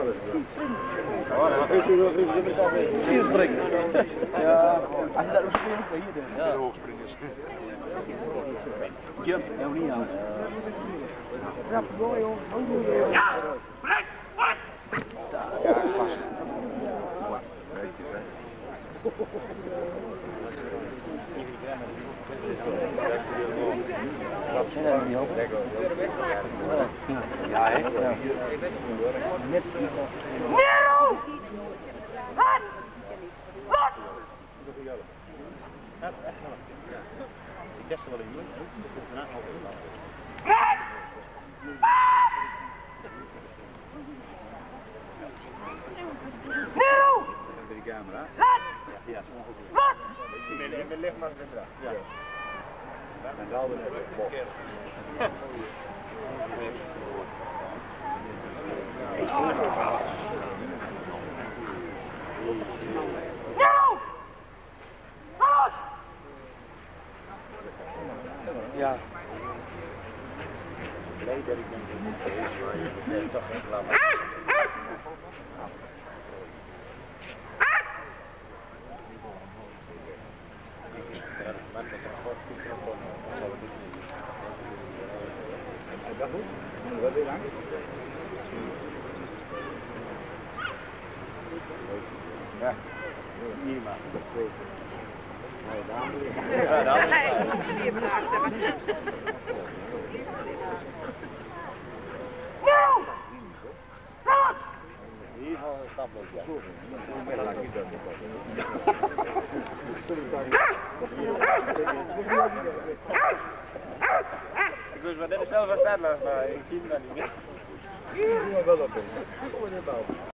dan kun je nog even springen. Ja, als je dat nog springt, dan hier dus. Ja, hoogspringers. Ja, nou niet aan. Ja, mooi hoor. Ja, spring! Ja, vast. Wat zijn er niet over? Ja, hè? Ja. Nero! Wat? Wat? Ik test wel in doen. Nero! Bij de camera. Wat? Ja, Wat? ik ben licht maar inderdaad. Ja. En dan hebben we Nero! Wat? Ja. blij dat ik niet geweest, maar je toch even laten. Dat goed? Wat wil je lang? Ja, hier maar. Ja, daar hier gaan we stapelen. Ik wist wat dit is zelf van Stadler, maar ik zie hem dan niet meer.